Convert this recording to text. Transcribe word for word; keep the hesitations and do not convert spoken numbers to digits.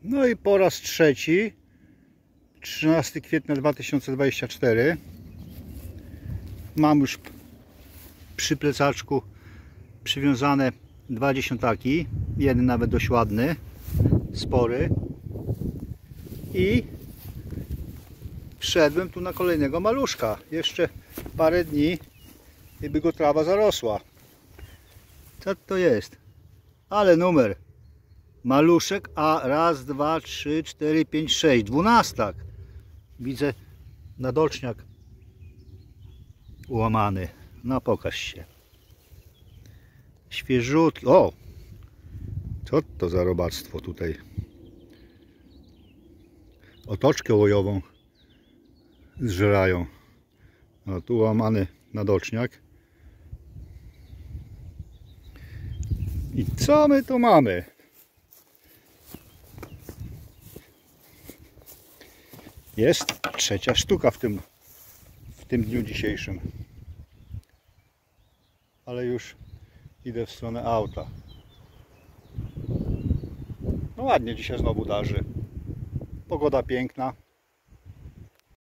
No i po raz trzeci, trzynastego kwietnia dwa tysiące dwudziestego czwartego, mam już przy plecaczku przywiązane dwa dziesiątaki, jeden nawet dość ładny, spory, i wszedłem tu na kolejnego maluszka. Jeszcze parę dni i by go trawa zarosła. Co to jest? Ale numer. Maluszek, a raz, dwa, trzy, cztery, pięć, sześć. Dwunastak. Widzę nadolczniak ułamany. No pokaż się. Świeżutki. O! Co to za robactwo tutaj? Otoczkę łojową zżerają. No tu łamany nadolczniak. I co my tu mamy? Jest trzecia sztuka w tym, w tym dniu dzisiejszym. Ale już idę w stronę auta. No ładnie dzisiaj znowu darzy. Pogoda piękna.